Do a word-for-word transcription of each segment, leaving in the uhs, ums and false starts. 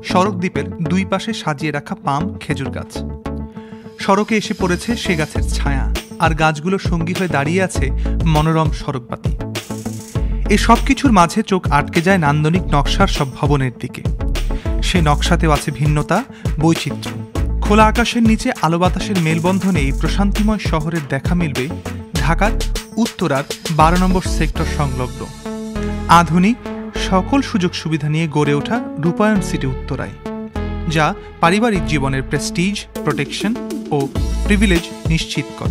সড়ক দ্বীপের দুই পাশে সাজিয়ে রাখা পাম খেজুর গাছ। সড়কে এসে পড়েছে সে গাছের ছায়া, আর গাছগুলোর সঙ্গী হয়ে দাঁড়িয়ে আছে মনোরম সড়কবাতি। এই সব কিছুর মাঝে চোখ আটকে যায় নান্দনিক নকশার সব ভবনের দিকে। সে নকশাতেও আছে ভিন্নতা, বৈচিত্র্য। খোলা আকাশের নিচে আলো বাতাসের মেলবন্ধনে এই প্রশান্তিময় শহরের দেখা মিলবে ঢাকার উত্তরার বারো নম্বর সেক্টর সংলগ্ন আধুনিক সকল সুযোগ সুবিধা নিয়ে গড়ে ওঠা রূপায়ণ সিটি উত্তরায়, যা পারিবারিক জীবনের প্রেস্টিজ, প্রোটেকশন ও প্রিভিলেজ নিশ্চিত করে।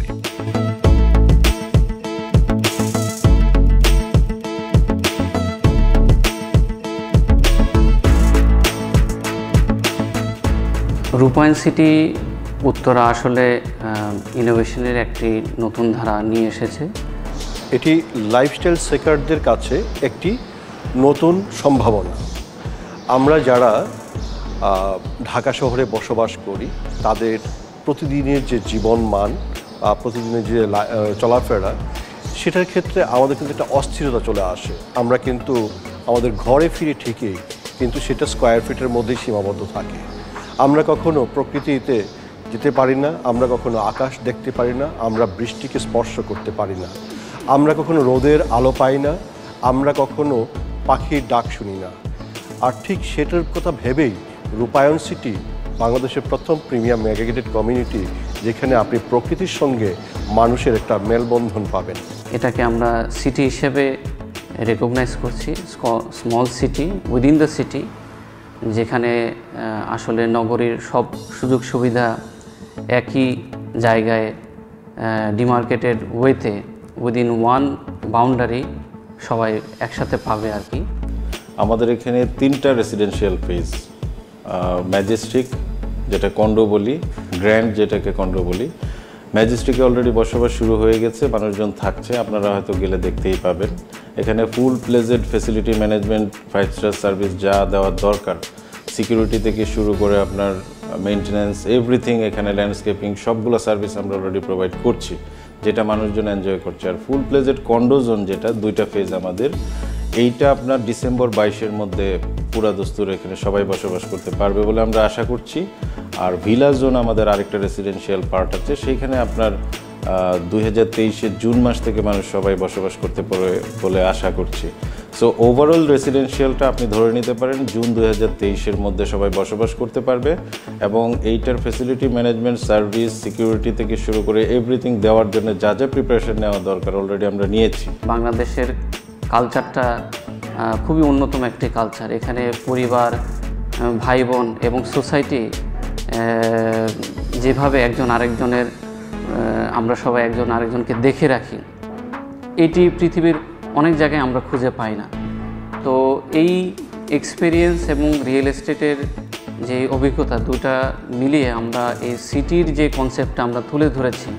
রূপায়ণ সিটি উত্তরা আসলে ইনোভেশনের একটি নতুন ধারা নিয়ে এসেছে। এটি লাইফস্টাইল সেকারদের কাছে একটি নতুন সম্ভাবনা। আমরা যারা ঢাকা শহরে বসবাস করি তাদের প্রতিদিনের যে জীবন মান, প্রতিদিনের যে চলাফেরা, সেটার ক্ষেত্রে আমাদের কিন্তু একটা অস্থিরতা চলে আসে। আমরা কিন্তু আমাদের ঘরে ফিরে ঠিকই, কিন্তু সেটা স্কোয়ার ফিটের মধ্যেই সীমাবদ্ধ থাকে। আমরা কখনো প্রকৃতিতে যেতে পারি না, আমরা কখনো আকাশ দেখতে পারি না, আমরা বৃষ্টিকে স্পর্শ করতে পারি না, আমরা কখনো রোদের আলো পাই না, আমরা কখনো পাখির ডাক শুনি না। আর ঠিক সেটার কথা ভেবেই রূপায়ণ সিটি বাংলাদেশের প্রথম প্রিমিয়াম মেগাগেটেড কমিউনিটি, যেখানে আপনি প্রকৃতির সঙ্গে মানুষের একটা মেলবন্ধন পাবেন। এটাকে আমরা সিটি হিসেবে রেকগনাইজ করছি, small city within the city, যেখানে আসলে নগরীর সব সুযোগ সুবিধা একই জায়গায় ডিমার্কেটেড ওয়েতে উইদিন ওয়ান বাউন্ডারি সবাই একসাথে পাবে আর কি। আমাদের এখানে তিনটা রেসিডেন্সিয়াল ফেজ, ম্যাজেস্টিক যেটা কন্ডো বলি, গ্র্যান্ড যেটাকে কন্ডো বলি। ম্যাজেস্টিকে অলরেডি বসবাস শুরু হয়ে গেছে, মানুষজন থাকছে, আপনারা হয়তো গেলে দেখতেই পাবেন। এখানে full fledged facility management, five star service যা দেওয়ার দরকার, সিকিউরিটি থেকে শুরু করে আপনার মেইনটেন্যান্স, এভরিথিং, এখানে ল্যান্ডস্কেপিং, সবগুলো সার্ভিস আমরা অলরেডি প্রোভাইড করছি, যেটা মানুষজন এনজয় করছে। আর ফুল প্লেজেড কন্ডো জোন যেটা দুইটা ফেজ আমাদের, এইটা আপনার ডিসেম্বর বাইশের মধ্যে পুরা দস্তুর এখানে সবাই বসবাস করতে পারবে বলে আমরা আশা করছি। আর ভিলা জোন আমাদের আরেকটা রেসিডেন্সিয়াল পার্ট আছে, সেইখানে আপনার দুই হাজার তেইশের জুন মাস থেকে মানুষ সবাই বসবাস করতে পারে বলে আশা করছি। সো ওভারঅল রেসিডেন্সিয়ালটা আপনি ধরে নিতে পারেন জুন দুই হাজার তেইশের মধ্যে সবাই বসবাস করতে পারবে, এবং এইটার ফেসিলিটি ম্যানেজমেন্ট, সার্ভিস, সিকিউরিটি থেকে শুরু করে এভরিথিং দেওয়ার জন্য যা যা প্রিপারেশন নেওয়া দরকার অলরেডি আমরা নিয়েছি। বাংলাদেশের কালচারটা খুবই অন্যতম একটি কালচার। এখানে পরিবার, ভাই বোন এবং সোসাইটি যেভাবে একজন আরেকজনের, আমরা সবাই একজন আরেকজনকে দেখে রাখি, এটি পৃথিবীর অনেক জায়গায় আমরা খুঁজে পাই না। তো এই এক্সপেরিয়েন্স এবং রিয়েল এস্টেটের যে অভিজ্ঞতা, দুটা মিলিয়ে আমরা এই সিটির যে কনসেপ্টটা আমরা তুলে ধরেছি,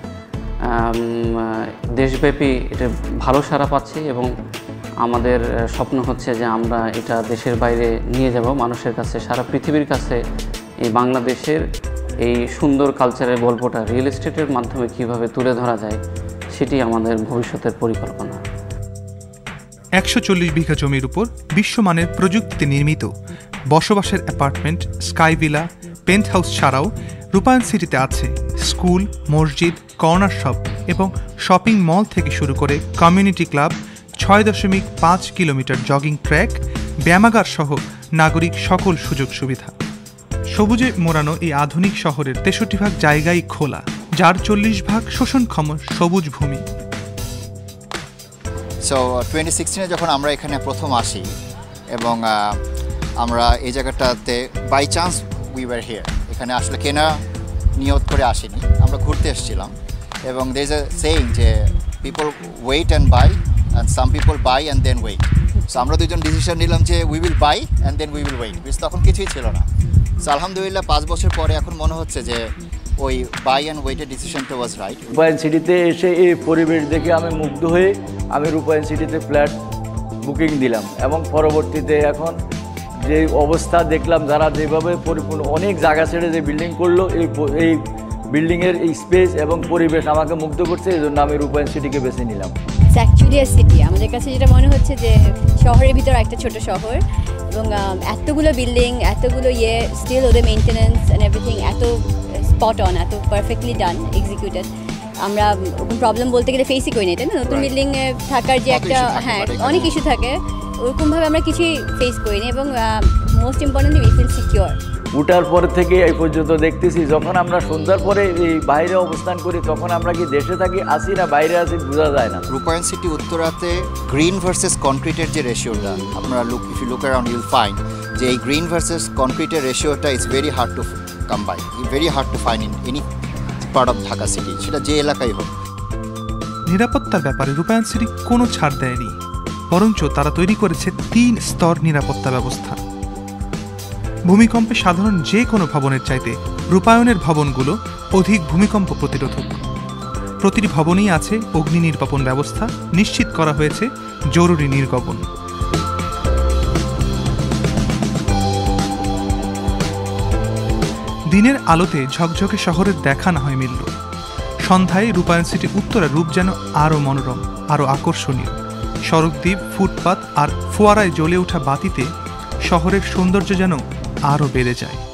দেশব্যাপী এটা ভালো সাড়া পাচ্ছে, এবং আমাদের স্বপ্ন হচ্ছে যে আমরা এটা দেশের বাইরে নিয়ে যাব মানুষের কাছে, সারা পৃথিবীর কাছে এই বাংলাদেশের এই সুন্দর কালচারের গল্পটা রিয়েল এস্টেটের মাধ্যমে কীভাবে তুলে ধরা যায়, সেটি আমাদের ভবিষ্যতের পরিকল্পনা। একশো চল্লিশ বিঘা জমির উপর বিশ্বমানের প্রযুক্তিতে নির্মিত বসবাসের apartment, sky villa, penthouse ছাড়াও রূপায়ণ সিটিতে আছে স্কুল, মসজিদ, কর্নার শপ এবং শপিং মল থেকে শুরু করে কমিউনিটি ক্লাব, ছয় দশমিক পাঁচ কিলোমিটার জগিং ট্র্যাক, ব্যায়ামাগার সহ নাগরিক সকল সুযোগ সুবিধা। সবুজে মোড়ানো এই আধুনিক শহরের তেষট্টি ভাগ জায়গায় খোলা, যার চল্লিশ ভাগ শোষণক্ষম সবুজ ভূমি। সো টোয়েন্টি সিক্সটিনে যখন আমরা এখানে প্রথম আসি, এবং আমরা এই জায়গাটাতে by chance we were here, এখানে আসলে কেনা নিয়ত করে আসিনি, আমরা ঘুরতে এসেছিলাম। এবং দের ইজ এ সেইং যে people wait and buy, and some people buy and then wait. So আমরা দুজন ডিসিশন নিলাম যে we will buy and then we will wait, because তখন কিছুই ছিল না। সো আলহামদুলিল্লাহ পাঁচ বছর পরে এখন মনে হচ্ছে যে ওই বাই অ্যান্ড ওয়েটের ডিসিশনটা ওয়াজ রাইট। রূপায়ণ সিটিতে এসে এই পরিবেশ দেখে আমি মুগ্ধ হয়ে আমি রূপায়ণ সিটিতে ফ্ল্যাট বুকিং দিলাম, এবং পরবর্তীতে এখন যে অবস্থা দেখলাম, যারা যেভাবে পরিপূর্ণ অনেক জায়গা ছেড়ে যে বিল্ডিং করলো, এই এই বিল্ডিংয়ের এই স্পেস এবং পরিবেশ আমাকে মুগ্ধ করছে, এই জন্য আমি রূপায়ণ সিটিকে বেছে নিলাম। অ্যাকচুয়ালি সিটি আমাদের কাছে যেটা মনে হচ্ছে যে শহরের ভিতর একটা ছোট শহর, এবং এতগুলো বিল্ডিং এতগুলো ইয়ে স্টিল ওদের মেনটেন্যান্স অ্যান্ড এভরিথিং এত স্পট অন, এত পারফেক্টলি ডান, এক্সিকিউটেড। আমরা প্রবলেম বলতে গেলে ফেসই করি না, তাই না? নতুন বিল্ডিংয়ে থাকার যে একটা, হ্যাঁ অনেক ইস্যু থাকে, ওরকমভাবে আমরা কিছুই ফেস করিনি এবং most importantly we feel secure. উঠার পর থেকে এই পর্যন্ত দেখতেছি, যখন আমরা সন্ধ্যার পরে এই বাইরে অবস্থান করি তখন আমরা কি দেশে থাকি আসি না বাইরে আসি বোঝা যায় না। রূপায়ণ সিটি উত্তরাতে গ্রিন ভার্সেস কনক্রিটের যে রেশিওটা আপনারা look if you look around you'll find যে এই গ্রিন ভার্সেস কনক্রিটের রেশিওটা is very hard to combine, very hard to find in any part of Dhaka city, সেটা যে এলাকায় হোক। নিরাপত্তার ব্যাপারে রূপায়ণ সিটি কোনো ছাড় দেয়নি, বরঞ্চ তারা তৈরি করেছে তিন স্তর নিরাপত্তা ব্যবস্থা। ভূমিকম্পে সাধারণ যে কোনো ভবনের চাইতে রূপায়ণের ভবনগুলো অধিক ভূমিকম্প প্রতিরোধক। প্রতিটি ভবনেই আছে অগ্নি নির্বাপন ব্যবস্থা, নিশ্চিত করা হয়েছে জরুরি নির্গমন। দিনের আলোতে ঝকঝকে শহরের দেখা না হয় মিলল, সন্ধ্যায় রূপায়ণ সিটি উত্তরা রূপ যেন আরও মনোরম, আরও আকর্ষণীয়। সড়কদ্বীপ, ফুটপাত আর ফোয়ারায় জ্বলে ওঠা বাতিতে শহরের সৌন্দর্য যেন আরও বেড়ে যায়।